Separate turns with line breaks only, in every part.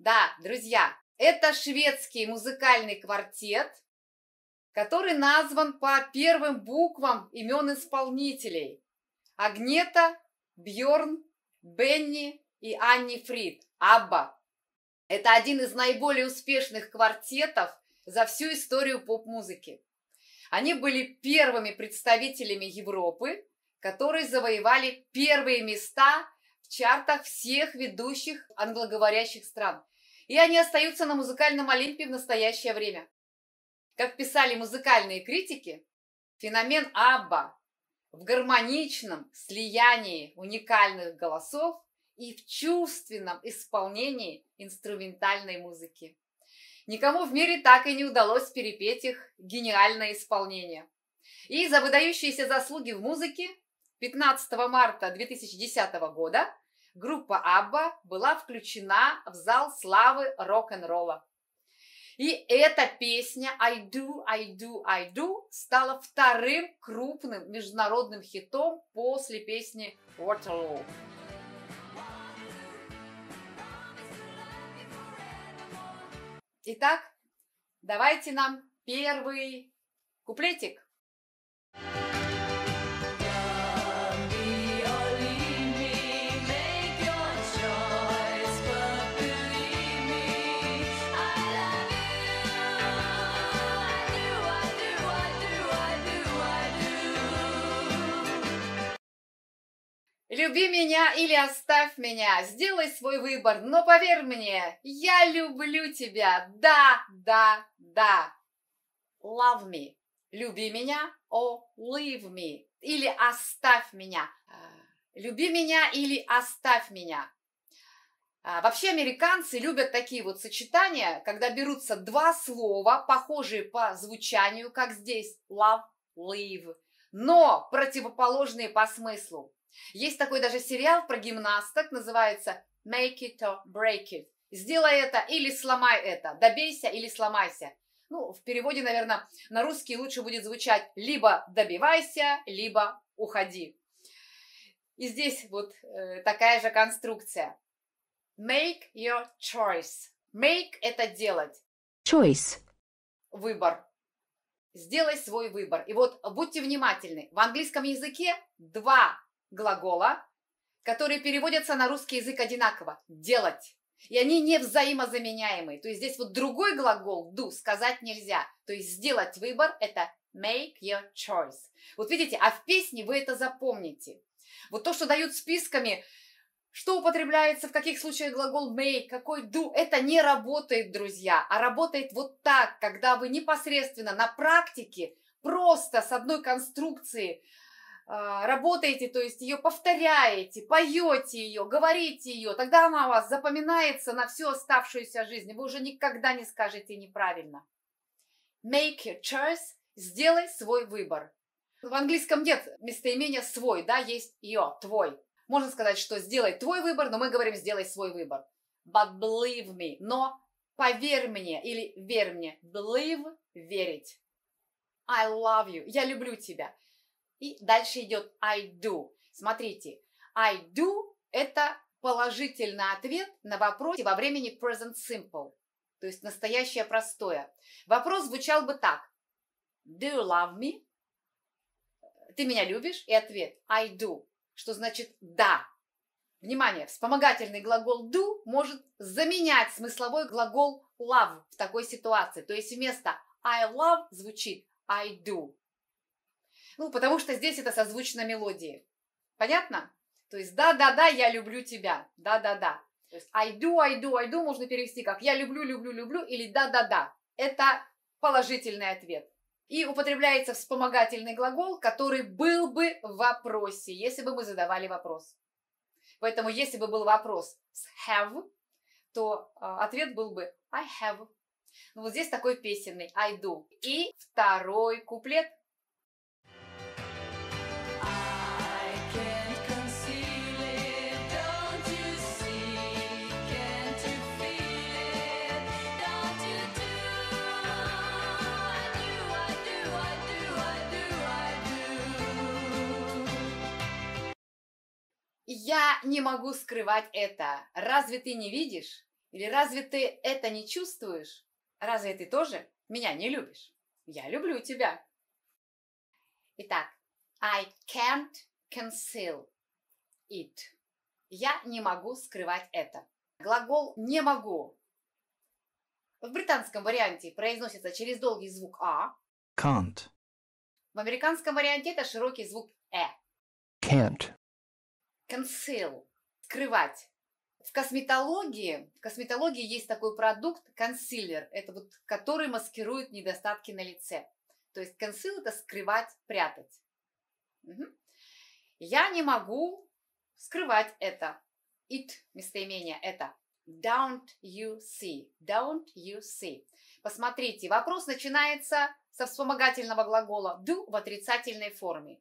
Да, друзья, это шведский музыкальный квартет, который назван по первым буквам имен исполнителей. Агнета, Бьорн, Бенни и Анни Фрид. Абба. Это один из наиболее успешных квартетов за всю историю поп-музыки. Они были первыми представителями Европы, которые завоевали первые места в чартах всех ведущих англоговорящих стран. И они остаются на музыкальном Олимпе в настоящее время. Как писали музыкальные критики, феномен Абба в гармоничном слиянии уникальных голосов и в чувственном исполнении инструментальной музыки. Никому в мире так и не удалось перепеть их гениальное исполнение. И за выдающиеся заслуги в музыке 15 марта 2010 года группа Абба была включена в зал славы рок-н-ролла. И эта песня I Do, I Do, I Do стала вторым крупным международным хитом после песни Waterloo. Итак, давайте нам первый куплетик. Люби меня или оставь меня, сделай свой выбор, но поверь мне, я люблю тебя, да, да, да. Love me, люби меня, or leave me, или оставь меня. Люби меня или оставь меня. Вообще американцы любят такие вот сочетания, когда берутся два слова, похожие по звучанию, как здесь, love, leave, но противоположные по смыслу. Есть такой даже сериал про гимнасток, называется Make it or break it. Сделай это или сломай это, добейся или сломайся. Ну, в переводе, наверное, на русский лучше будет звучать либо добивайся, либо уходи. И здесь вот такая же конструкция. Make your choice. Make – это делать.
Choice.
Выбор. Сделай свой выбор. И вот будьте внимательны. В английском языке два глагола, которые переводятся на русский язык одинаково. Делать. И они не взаимозаменяемые. То есть здесь вот другой глагол do сказать нельзя. То есть сделать выбор – это make your choice. Вот видите, а в песне вы это запомните. Вот то, что дают списками, что употребляется, в каких случаях глагол make, какой do, это не работает, друзья. А работает вот так, когда вы непосредственно на практике просто с одной конструкции работаете, то есть ее повторяете, поете ее, говорите ее, тогда она у вас запоминается на всю оставшуюся жизнь. Вы уже никогда не скажете неправильно. Make your choice, сделай свой выбор. В английском нет местоимения свой, да, есть your, твой. Можно сказать, что сделай твой выбор, но мы говорим сделай свой выбор. But believe me, но поверь мне или верь мне. Believe, верить. I love you, я люблю тебя. И дальше идет I do. Смотрите, I do – это положительный ответ на вопрос во времени present simple, то есть настоящее простое. Вопрос звучал бы так. Do you love me? Ты меня любишь? И ответ I do, что значит да. Внимание, вспомогательный глагол do может заменять смысловой глагол love в такой ситуации. То есть вместо I love звучит I do. Ну, потому что здесь это созвучно мелодии. Понятно? То есть да-да-да, я люблю тебя. Да-да-да. То есть I do, I do, I do можно перевести как я люблю, люблю, люблю или да-да-да. Это положительный ответ. И употребляется вспомогательный глагол, который был бы в вопросе, если бы мы задавали вопрос. Поэтому если бы был вопрос с have, то ответ был бы I have. Ну, вот здесь такой песенный I do. И второй куплет. Я не могу скрывать это. Разве ты не видишь? Или разве ты это не чувствуешь? Разве ты тоже меня не любишь? Я люблю тебя. Итак, I can't conceal it. Я не могу скрывать это. Глагол «не могу» в британском варианте произносится через долгий звук «а».
Can't.
В американском варианте это широкий звук «э».
Can't.
Conceal – скрывать. В косметологии есть такой продукт консилер, это вот который маскирует недостатки на лице. То есть conceal – это скрывать, прятать. Угу. Я не могу скрывать это. It – местоимение это. Don't you see? Don't you see? Посмотрите, вопрос начинается со вспомогательного глагола do в отрицательной форме.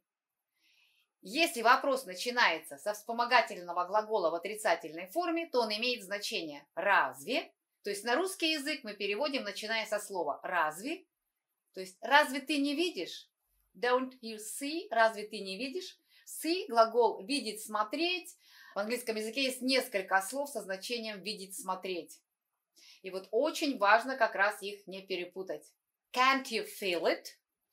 Если вопрос начинается со вспомогательного глагола в отрицательной форме, то он имеет значение «разве?». То есть на русский язык мы переводим, начиная со слова «разве?». То есть «разве ты не видишь?» Don't you see? Разве ты не видишь? See – глагол «видеть», «смотреть». В английском языке есть несколько слов со значением «видеть», «смотреть». И вот очень важно как раз их не перепутать. Can't you feel it?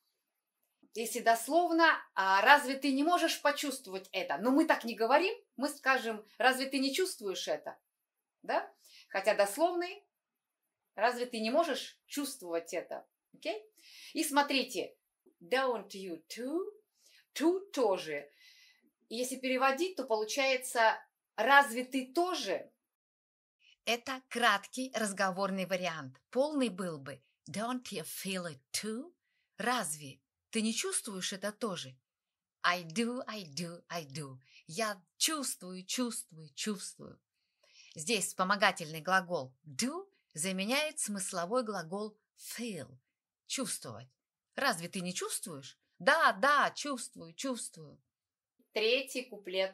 Если дословно, разве ты не можешь почувствовать это? Но мы так не говорим, мы скажем, разве ты не чувствуешь это? Да? Хотя дословный, разве ты не можешь чувствовать это? Okay? И смотрите, don't you too? To тоже. И если переводить, то получается, разве ты тоже? Это краткий разговорный вариант. Полный был бы don't you feel it too? Разве ты не чувствуешь это тоже? I do, I do, I do. Я чувствую, чувствую, чувствую. Здесь вспомогательный глагол do заменяет смысловой глагол feel. Чувствовать. Разве ты не чувствуешь? Да, да, чувствую, чувствую. Третий куплет.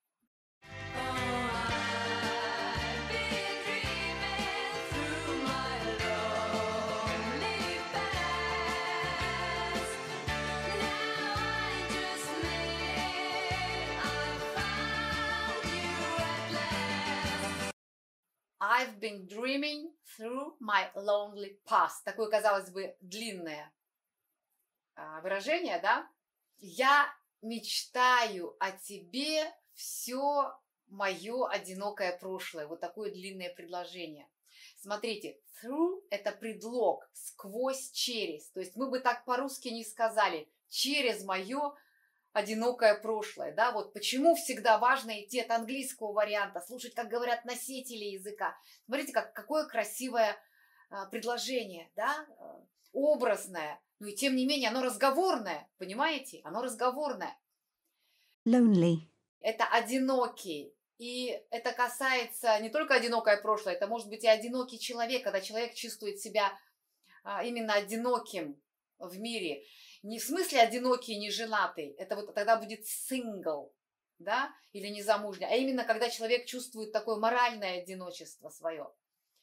I've been dreaming through my lonely past. Такое, казалось бы, длинное выражение, да? Я мечтаю о тебе все мое одинокое прошлое. Вот такое длинное предложение. Смотрите, through – это предлог, сквозь, через. То есть мы бы так по-русски не сказали, через мое одинокое прошлое, да, вот почему всегда важно идти от английского варианта, слушать, как говорят носители языка. Смотрите, какое красивое предложение, да, образное, но и тем не менее оно разговорное, понимаете, оно разговорное.
Lonely.
Это одинокий, и это касается не только одинокое прошлое, это может быть и одинокий человек, когда человек чувствует себя именно одиноким в мире. Не в смысле одинокий, не женатый, это вот тогда будет single, да, или незамужний, а именно когда человек чувствует такое моральное одиночество свое.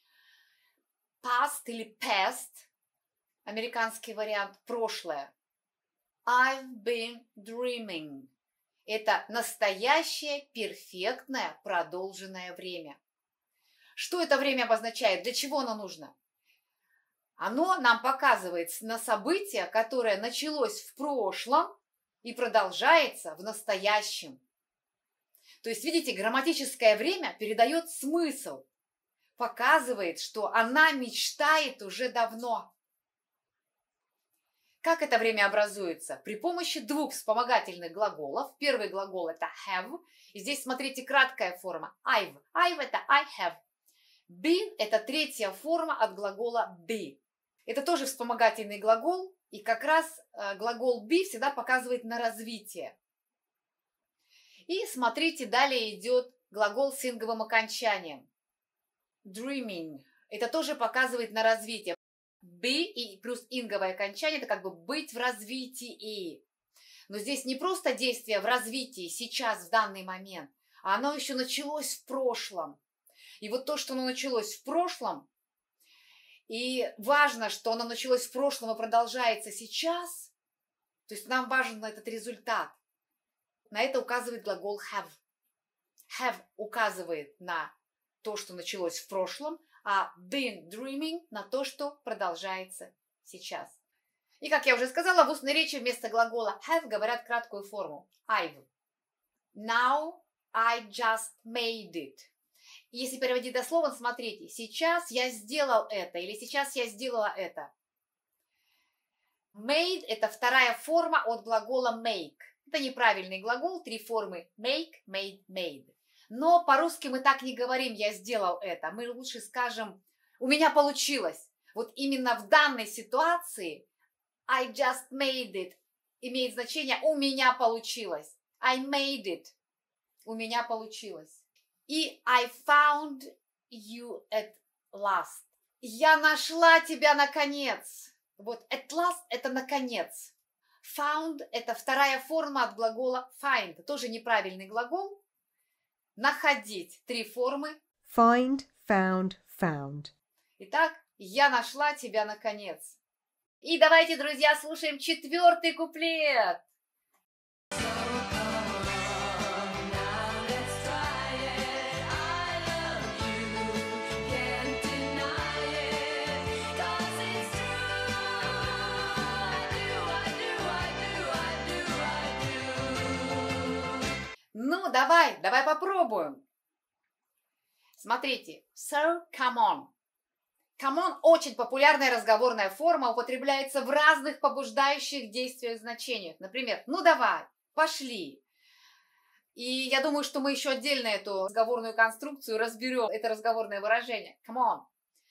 Past или past, американский вариант, прошлое. I've been dreaming. Это настоящее, перфектное, продолженное время. Что это время обозначает? Для чего оно нужно? Оно нам показывает на событие, которое началось в прошлом и продолжается в настоящем. То есть, видите, грамматическое время передает смысл, показывает, что она мечтает уже давно. Как это время образуется? При помощи двух вспомогательных глаголов. Первый глагол – это have. И здесь, смотрите, краткая форма. I've. I've – это I have. Been – это третья форма от глагола be. Это тоже вспомогательный глагол, и как раз глагол be всегда показывает на развитие. И смотрите, далее идет глагол с инговым окончанием. Dreaming. Это тоже показывает на развитие. Be и плюс инговое окончание – это как бы быть в развитии. Но здесь не просто действие в развитии сейчас, в данный момент, а оно еще началось в прошлом. И вот то, что оно началось в прошлом, и важно, что оно началось в прошлом и продолжается сейчас, то есть нам важен этот результат. На это указывает глагол have. Have указывает на то, что началось в прошлом, а been dreaming на то, что продолжается сейчас. И, как я уже сказала, в устной речи вместо глагола have говорят краткую форму I've. Now I just made it. Если переводить дословно, смотрите, сейчас я сделал это или сейчас я сделала это. Made – это вторая форма от глагола make. Это неправильный глагол, три формы make, made, made. Но по-русски мы так не говорим «я сделал это». Мы лучше скажем «у меня получилось». Вот именно в данной ситуации I just made it имеет значение «у меня получилось». I made it. У меня получилось. И I found you at last. Я нашла тебя наконец. Вот at last – это наконец. Found – это вторая форма от глагола find. Тоже неправильный глагол. Находить. Три формы.
Find, found, found.
Итак, я нашла тебя наконец. И давайте, друзья, слушаем четвертый куплет. Ну, давай попробуем. Смотрите, so come on. Come on очень популярная разговорная форма, употребляется в разных побуждающих действиях значениях. Например, ну давай, пошли. И я думаю, что мы еще отдельно эту разговорную конструкцию разберем, это разговорное выражение. Come on.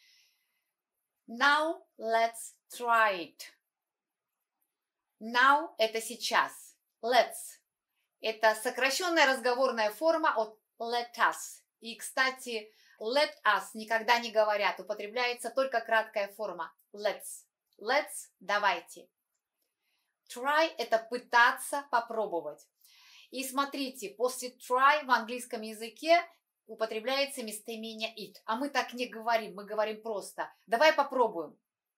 Now let's try it. Now – это сейчас. Let's – это сокращенная разговорная форма от let us. И, кстати, let us никогда не говорят, употребляется только краткая форма let's. Let's – давайте. Try – это пытаться, попробовать. И смотрите, после try в английском языке употребляется местоимение it. А мы так не говорим, мы говорим просто давай попробуем.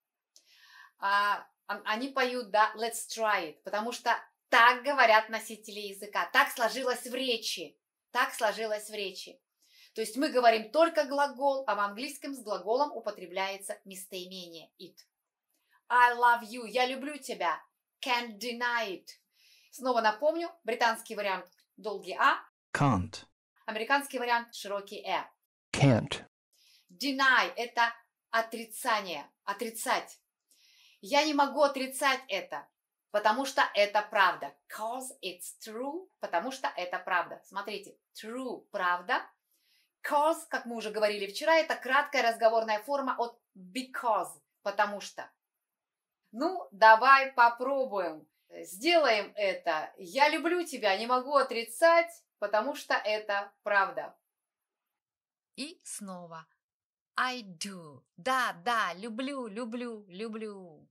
Они поют, да, let's try it, потому что так говорят носители языка, так сложилось в речи, То есть мы говорим только глагол, а в английском с глаголом употребляется местоимение it. I love you, я люблю тебя. Can't deny it. Снова напомню, британский вариант долгий А.
Can't.
Американский вариант широкий Э.
Can't.
Deny – это отрицание, отрицать. Я не могу отрицать это, потому что это правда. Cause it's true, потому что это правда. Смотрите, true – правда. Cause, как мы уже говорили вчера, это краткая разговорная форма от because, потому что. Ну, давай попробуем. Сделаем это. Я люблю тебя, не могу отрицать, потому что это правда. И снова. I do. Да, люблю, люблю, люблю.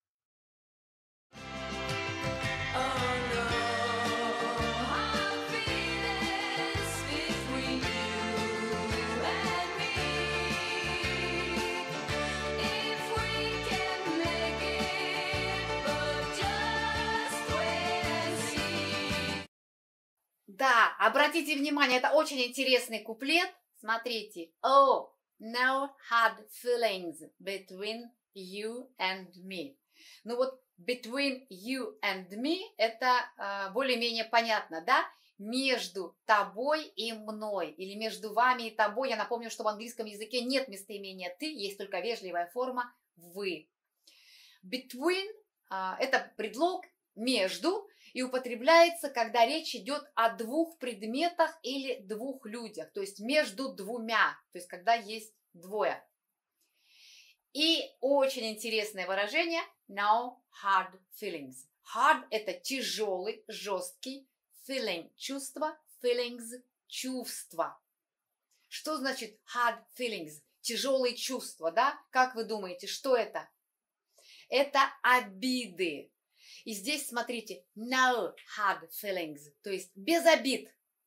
Да, обратите внимание, это очень интересный куплет. Смотрите. Oh, no hard feelings between you and me. Ну вот between you and me это более-менее понятно, да? Между тобой и мной. Или между вами и тобой. Я напомню, что в английском языке нет местоимения ты, есть только вежливая форма вы. Between это предлог между. И употребляется, когда речь идет о двух предметах или двух людях, то есть между двумя, то есть когда есть двое. И очень интересное выражение no hard feelings. Hard – это тяжелый, жесткий, feeling – чувство, feelings – чувство. Что значит hard feelings? Тяжелые чувства, да? Как вы думаете, что это? Это обиды. И здесь, смотрите, no hard feelings, то есть без обид,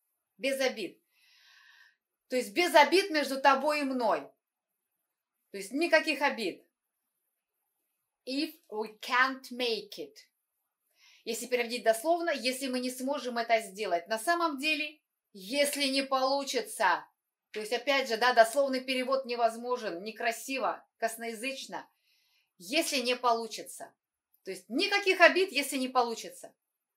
То есть без обид между тобой и мной. То есть никаких обид. If we can't make it. Если переводить дословно, если мы не сможем это сделать. На самом деле, если не получится. То есть, опять же, да, дословный перевод невозможен, некрасиво, косноязычно, если не получится. То есть, никаких обид, если не получится.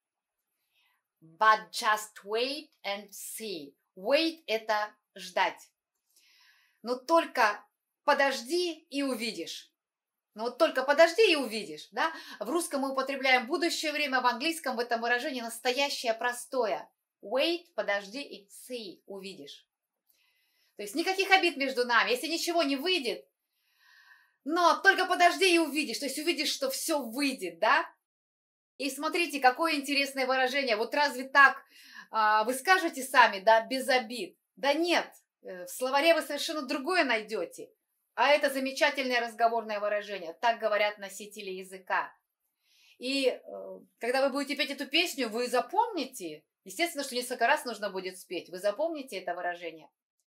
But just wait and see. Wait – это ждать. Но только подожди и увидишь. Ну вот только подожди и увидишь, да? В русском мы употребляем будущее время, в английском в этом выражении настоящее простое. Wait, подожди и see, увидишь. То есть никаких обид между нами. Если ничего не выйдет, но только подожди и увидишь. То есть увидишь, что все выйдет, да? И смотрите, какое интересное выражение. Вот разве так вы скажете сами, да, без обид? Да нет, в словаре вы совершенно другое найдете. А это замечательное разговорное выражение. Так говорят носители языка. И когда вы будете петь эту песню, вы запомните. Естественно, что несколько раз нужно будет спеть. Вы запомните это выражение.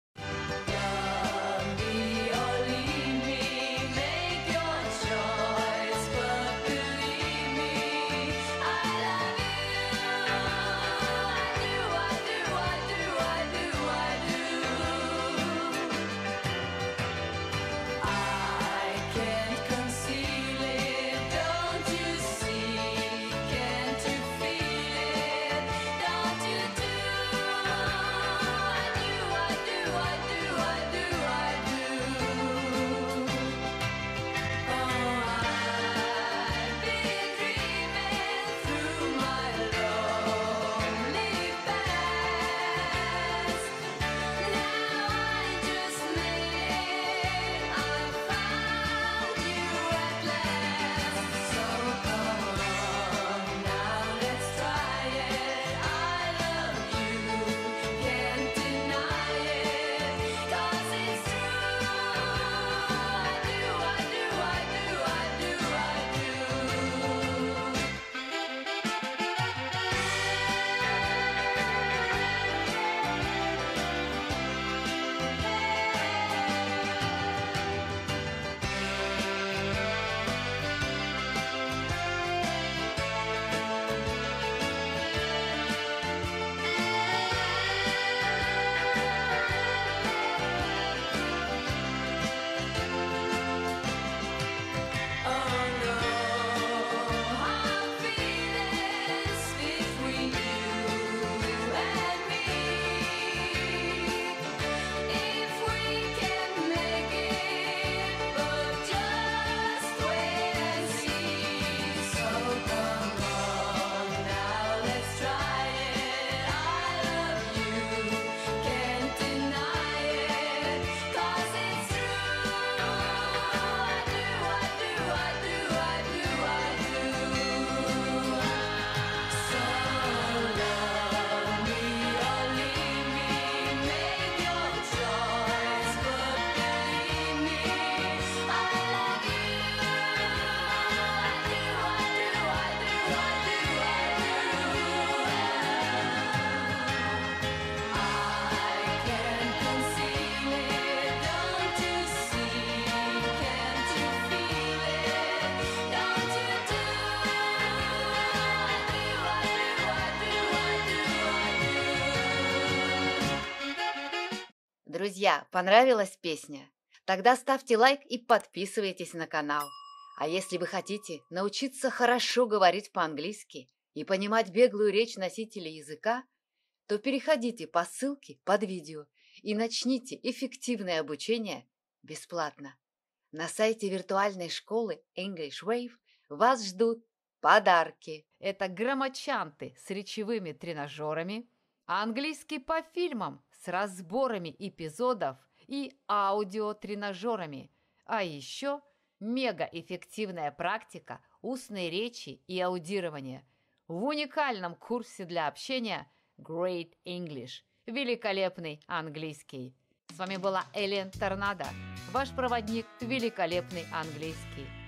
Друзья, понравилась песня? Тогда ставьте лайк и подписывайтесь на канал. А если вы хотите научиться хорошо говорить по-английски и понимать беглую речь носителей языка, то переходите по ссылке под видео и начните эффективное обучение бесплатно. На сайте виртуальной школы English Wave вас ждут подарки. Это граммачанты с речевыми тренажерами, английский по фильмам с разборами эпизодов и аудиотренажерами, а еще мегаэффективная практика устной речи и аудирования в уникальном курсе для общения Great English – великолепный английский. С вами была Элен Торнадо, ваш проводник в великолепный английский.